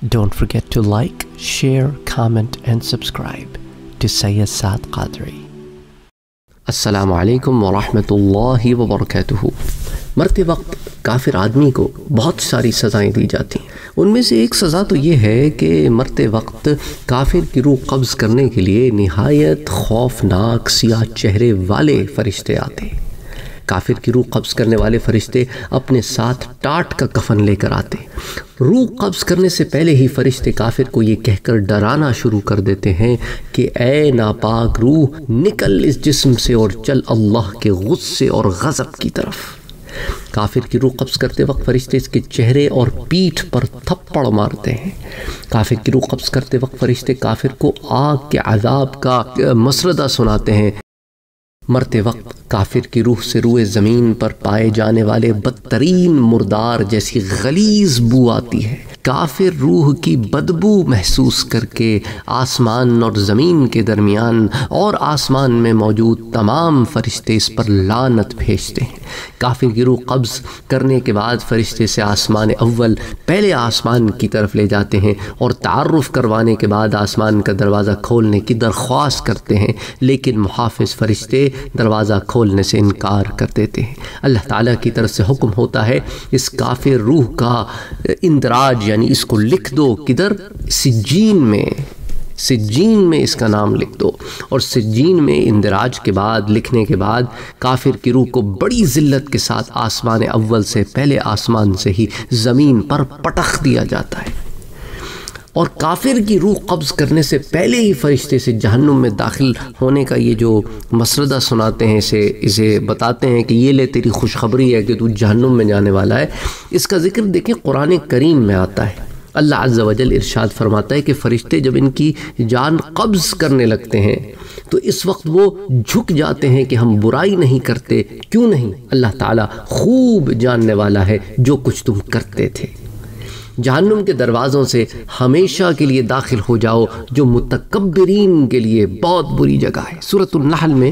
Don't forget to like, share, comment and subscribe to Syed Saad Qadri. السلام علیکم ورحمۃ اللہ وبرکاتہ۔ مرتے وقت کافر آدمی کو بہت ساری سزائیں دی جاتی ہیں۔ ان میں سے ایک سزا تو یہ ہے کہ مرتے وقت کافر کی روح قبض کرنے کے لیے نہایت خوفناک سیاہ چہرے والے فرشتے آتے ہیں۔ کافر کی روح قبض کرنے والے فرشتے اپنے ساتھ ٹاٹ کا کفن لے کر آتے ہیں۔ روح قبض کرنے سے پہلے ہی فرشتے کافر کو یہ کہہ کر ڈرانا شروع کر دیتے ہیں کہ اے ناپاک روح، نکل اس جسم سے اور چل اللہ کے غصے اور غضب کی طرف۔ کافر کی روح قبض کرتے وقت فرشتے اس کے چہرے اور پیٹھ پر تھپڑ مارتے ہیں۔ کافر کی روح قبض کرتے وقت فرشتے کافر کو آگ کے عذاب کا مسردہ سناتے ہیں۔ مرتے وقت کافر کی روح سے روئے زمین پر پائے جانے والے بدترین مردار جیسی غلیظ بو آتی ہے۔ کافر روح کی بدبو محسوس کر کے آسمان اور زمین کے درمیان اور آسمان میں موجود تمام فرشتے اس پر لعنت بھیجتے ہیں۔ کافر کی روح قبض کرنے کے بعد فرشتے سے آسمان اول پہلے آسمان کی طرف لے جاتے ہیں اور تعارف کروانے کے بعد آسمان کا دروازہ کھولنے کی درخواست کرتے ہیں، لیکن محافظ فرشتے دروازہ کھولنے سے انکار کر دیتے ہیں۔ اللہ تعالیٰ کی طرف سے حکم ہوتا ہے اس کافر روح کا اندراج، یعنی اس کو لکھ دو کدھر؟ سجین میں اس کا نام لکھ دو، اور سجین میں اندراج کے بعد لکھنے کے بعد کافر کی روح کو بڑی ذلت کے ساتھ آسمان اول سے پہلے آسمان سے ہی زمین پر پٹخ دیا جاتا ہے۔ اور کافر کی روح قبض کرنے سے پہلے ہی فرشتے سے جہنم میں داخل ہونے کا یہ جو مسردہ سناتے ہیں، اسے بتاتے ہیں کہ یہ لے تیری خوشخبری ہے کہ تو جہنم میں جانے والا ہے۔ اس کا ذکر دیکھیں قرآن کریم میں آتا ہے۔ اللہ عز و جل ارشاد فرماتا ہے کہ فرشتے جب ان کی جان قبض کرنے لگتے ہیں تو اس وقت وہ جھک جاتے ہیں کہ ہم برائی نہیں کرتے۔ کیوں نہیں؟ اللہ تعالیٰ خوب جاننے والا ہے جو کچھ تم کرتے تھے۔ جہنم کے دروازوں سے ہمیشہ کے لیے داخل ہو جاؤ، جو متکبرین کے لیے بہت بری جگہ ہے۔ سورۃ النحل میں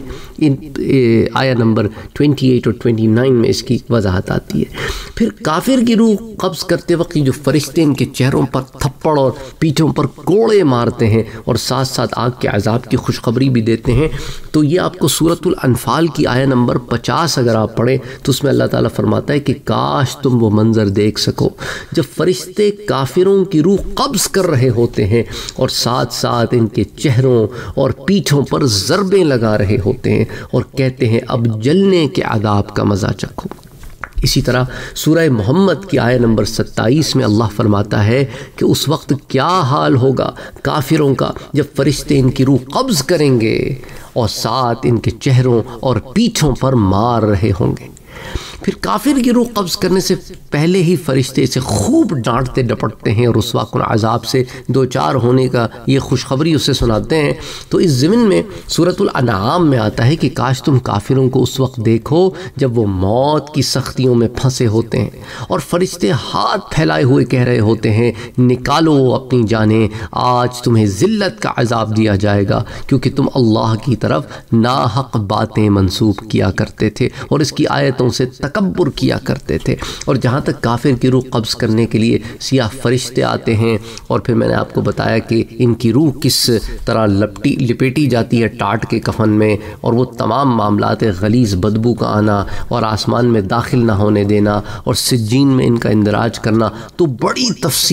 آیہ نمبر 28 اور 29 میں اس کی وضاحت آتی ہے۔ پھر کافر کی روح قبض کرتے وقت جو فرشتے ان کے چہروں پر تھپڑ اور پیٹھوں پر کوڑے مارتے ہیں اور ساتھ ساتھ آگ کے عذاب کی خوشخبری بھی دیتے ہیں، تو یہ آپ کو سورۃ الانفال کی آیہ نمبر 50 اگر آپ پڑھیں تو اس میں اللہ تعالیٰ فرماتا ہے کہ کاش تم وہ منظر دیکھ سکو جب فرشتے کافروں کی روح قبض کر رہے ہوتے ہیں اور ساتھ ساتھ ان کے چہروں اور پیٹھوں پر ضربیں لگا رہے ہوتے ہیں اور کہتے ہیں اب جلنے کے عذاب کا مزہ چکھو۔ اسی طرح سورہ محمد کی آیہ نمبر 27 میں اللہ فرماتا ہے کہ اس وقت کیا حال ہوگا کافروں کا جب فرشتے ان کی روح قبض کریں گے اور ساتھ ان کے چہروں اور پیٹھوں پر مار رہے ہوں گے۔ پھر کافر کی روح قبض کرنے سے پہلے ہی فرشتے اسے خوب ڈانٹتے ڈپٹتے ہیں اور رسوا کن عذاب سے دوچار ہونے کا یہ خوشخبری اسے سناتے ہیں۔ تو اس ضمن میں سورۃ الانعام میں آتا ہے کہ کاش تم کافروں کو اس وقت دیکھو جب وہ موت کی سختیوں میں پھنسے ہوتے ہیں اور فرشتے ہاتھ پھیلائے ہوئے کہہ رہے ہوتے ہیں نکالو اپنی جانیں، آج تمہیں ذلت کا عذاب دیا جائے گا کیونکہ تم اللہ کی طرف ناحق باتیں منسوب کیا کرتے تھے اور اس کی آیتوں سے تکبر کیا کرتے تھے۔ اور جہاں تک کافر کی روح قبض کرنے کے لیے سیاہ فرشتے آتے ہیں، اور پھر میں نے آپ کو بتایا کہ ان کی روح کس طرح لپیٹی جاتی ہے ٹاٹ کے کفن میں، اور وہ تمام معاملات غلیظ بدبو کا آنا اور آسمان میں داخل نہ ہونے دینا اور سجین میں ان کا اندراج کرنا، تو بڑی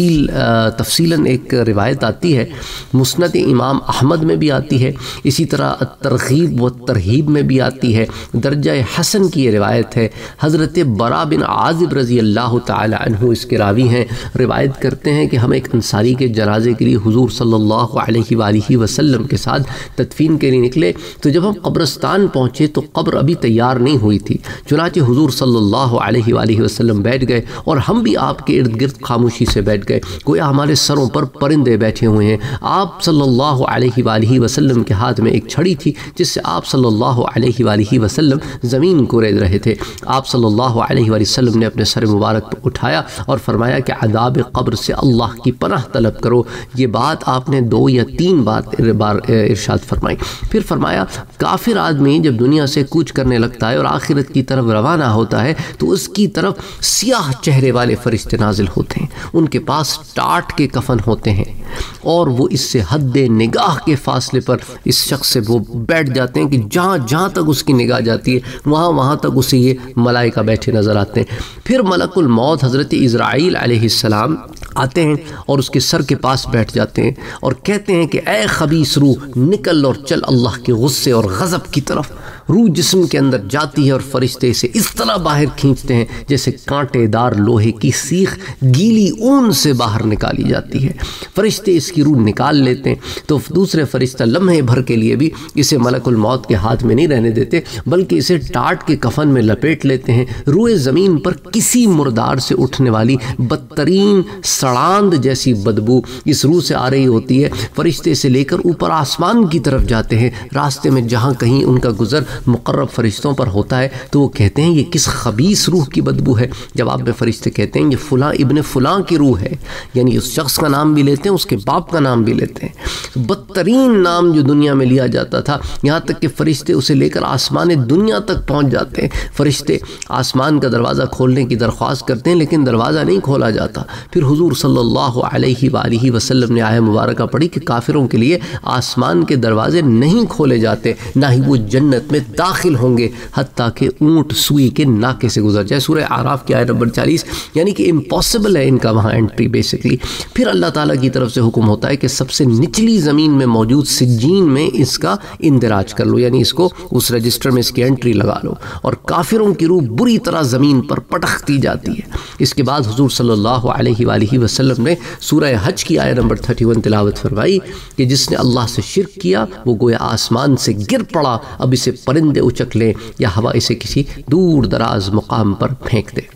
تفصیلاً ایک روایت آتی ہے، مسند امام احمد میں بھی آتی ہے، اسی طرح الترغیب و ترہیب میں بھی آتی ہے، درجہ حسن کی یہ روایت ہے۔ حضرت برا بن عازب رضی اللہ تعالی عنہ اس کے راوی ہیں، روایت کرتے ہیں کہ ہم ایک انصاری کے جنازے کے لیے حضور صلی اللہ علیہ وآلہ وسلم کے ساتھ تدفین کے لیے نکلے، تو جب ہم قبرستان پہنچے تو قبر ابھی تیار نہیں ہوئی تھی، چنانچہ حضور صلی اللہ علیہ وآلہ وسلم بیٹھ گئے اور ہم بھی آپ کے ارد گرد خاموشی سے بیٹھ گئے، گویا ہمارے سروں پر پرندے بیٹھے ہوئے ہیں۔ آپ صلی اللہ علیہ وآلہ وسلم کے ہاتھ میں ایک چھڑی تھی جس سے آپ صلی اللہ علیہ وآلہ وسلم زمین کو رید رہے تھے۔ آپ صلی صلی اللہ علیہ وآلہ وسلم نے اپنے سر مبارک پر اٹھایا اور فرمایا کہ عذاب قبر سے اللہ کی پناہ طلب کرو۔ یہ بات آپ نے 2 یا 3 بار ارشاد فرمائی۔ پھر فرمایا کافر آدمی جب دنیا سے کوچ کرنے لگتا ہے اور آخرت کی طرف روانہ ہوتا ہے تو اس کی طرف سیاہ چہرے والے فرشتے نازل ہوتے ہیں، ان کے پاس ٹاٹ کے کفن ہوتے ہیں اور وہ اس سے حد نگاہ کے فاصلے پر اس شخص سے وہ بیٹھ جاتے ہیں کہ جہاں جہاں تک اس کی نگاہ جاتی ہے وہاں تک اسے یہ ملائکہ بیٹھے نظر آتے ہیں۔ پھر ملک الموت حضرت اسرائیل علیہ السلام آتے ہیں اور اس کے سر کے پاس بیٹھ جاتے ہیں اور کہتے ہیں کہ اے خبیث روح نکل اور چل اللہ کے غصے اور غضب کی طرف۔ روح جسم کے اندر جاتی ہے اور فرشتے اسے اس طرح باہر کھینچتے ہیں جیسے کانٹے دار لوہے کی سیخ گیلی اون سے باہر نکالی جاتی ہے۔ فرشتے اس کی روح نکال لیتے ہیں تو دوسرے فرشتہ لمحے بھر کے لیے بھی اسے ملک الموت کے ہاتھ میں نہیں رہنے دیتے بلکہ اسے ٹاٹ کے کفن میں لپیٹ لیتے ہیں۔ روح زمین پر کسی مردار سے اٹھنے والی بدترین سڑاند جیسی بدبو اس روح سے آ رہی ہوتی ہے۔ فرشتے سے لے کر اوپر آسمان کی طرف جاتے ہیں، راستے میں جہاں کہیں ان کا گزر مقرب فرشتوں پر ہوتا ہے تو وہ کہتے ہیں یہ کس خبیث روح کی بدبو ہے۔ جواب میں فرشتے کہتے ہیں یہ فلاں ابن فلاں کی روح ہے، یعنی اس شخص کا نام بھی لیتے ہیں، اس کے باپ کا نام بھی لیتے ہیں، بدترین نام جو دنیا میں لیا جاتا تھا، یہاں تک کہ فرشتے اسے لے کر آسمان دنیا تک پہنچ جاتے ہیں۔ فرشتے آسمان کا دروازہ کھولنے کی درخواست کرتے ہیں لیکن دروازہ نہیں کھولا جاتا۔ پھر حضور صلی اللہ علیہ وآلہ وسلم نے آیہ مبارکہ پڑھی کہ کافروں کے لیے آسمان کے دروازے نہیں کھولے جاتے، نہ ہی وہ جنت میں داخل ہوں گے حتیٰ کہ اونٹ سوئی کے ناکے سے گزر جائے۔ سورہ اعراف کی آیت نمبر 40، یعنی کہ امپاسبل ہے ان کا وہاں انٹری بیسیکلی۔ پھر اللہ تعالیٰ کی طرف سے حکم ہوتا ہے کہ سب سے نچلی زمین میں موجود سجین میں اس کا اندراج کر لو، یعنی اس کو اس رجسٹر میں اس کی انٹری لگا لو، اور کافروں کی روح بری طرح زمین پر پٹختی جاتی ہے۔ اس کے بعد حضور صلی اللہ علیہ وآلہ وسلم نے سورہ حج کی آیت نمبر 31 تلاوت فرمائی کہ جس نے اللہ سے شرک کیا وہ گویا آسمان سے گر پڑا، اب اسے پرندے اچک لیں یا ہوا اسے کسی دور دراز مقام پر پھینک دے۔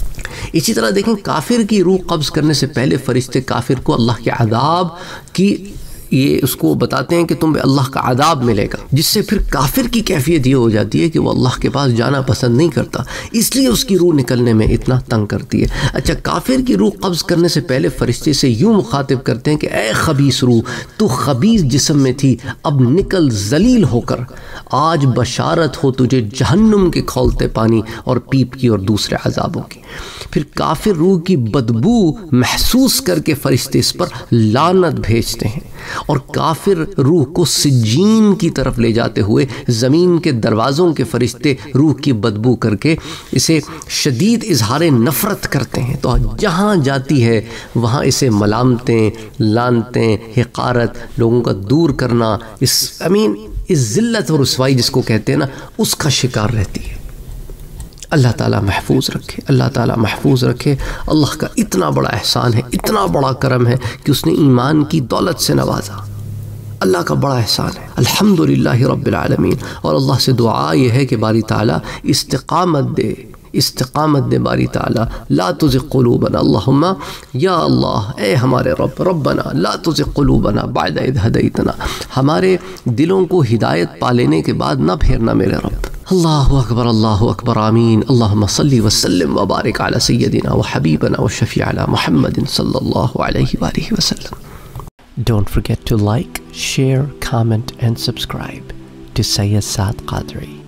اسی طرح دیکھیں کافر کی روح قبض کرنے سے پہلے فرشتے کافر کو اللہ کے عذاب کی یہ اس کو بتاتے ہیں کہ تم پہ اللہ کا عذاب ملے گا، جس سے پھر کافر کی کیفیت یہ ہو جاتی ہے کہ وہ اللہ کے پاس جانا پسند نہیں کرتا، اس لیے اس کی روح نکلنے میں اتنا تنگ کرتی ہے۔ اچھا کافر کی روح قبض کرنے سے پہلے فرشتے سے یوں مخاطب کرتے ہیں کہ اے خبیث روح تو خبیث جسم میں تھی، اب نکل ذلیل ہو کر، آج بشارت ہو تجھے جہنم کے کھولتے پانی اور پیپ کی اور دوسرے عذابوں کی۔ پھر کافر روح کی بدبو محسوس کر کے فرشتے اس پر لعنت بھیجتے ہیں اور کافر روح کو سجین کی طرف لے جاتے ہوئے زمین کے دروازوں کے فرشتے روح کی بدبو کر کے اسے شدید اظہار نفرت کرتے ہیں، تو جہاں جاتی ہے وہاں اسے ملامتیں، لعنتیں، حقارت، لوگوں کا دور کرنا، اس ذلت اور رسوائی جس کو کہتے ہیں نا، اس کا شکار رہتی ہے۔ اللہ تعالیٰ محفوظ رکھے، اللہ تعالیٰ محفوظ رکھے۔ اللہ کا اتنا بڑا احسان ہے، اتنا بڑا کرم ہے کہ اس نے ایمان کی دولت سے نوازا۔ اللہ کا بڑا احسان ہے، الحمدللہ رب العالمین۔ اور اللہ سے دعا یہ ہے کہ باری تعالیٰ استقامت دے باری تعالیٰ، لا تزغ قلوبنا، اللہم یا اللہ اے ہمارے ربنا لا تزغ قلوبنا بعد اذ ہدیتنا، ہمارے دلوں کو ہدایت پا لینے کے بعد نہ پھیرنا میرے رب۔ اللہ اکبر آمین۔ اللہم صلی وسلم وبارک علی سیدنا وحبیبنا وشفیعنا محمد صلی اللہ علیہ وآلہ وسلم۔ Don't forget to like, share, comment and subscribe to Saad Qadri.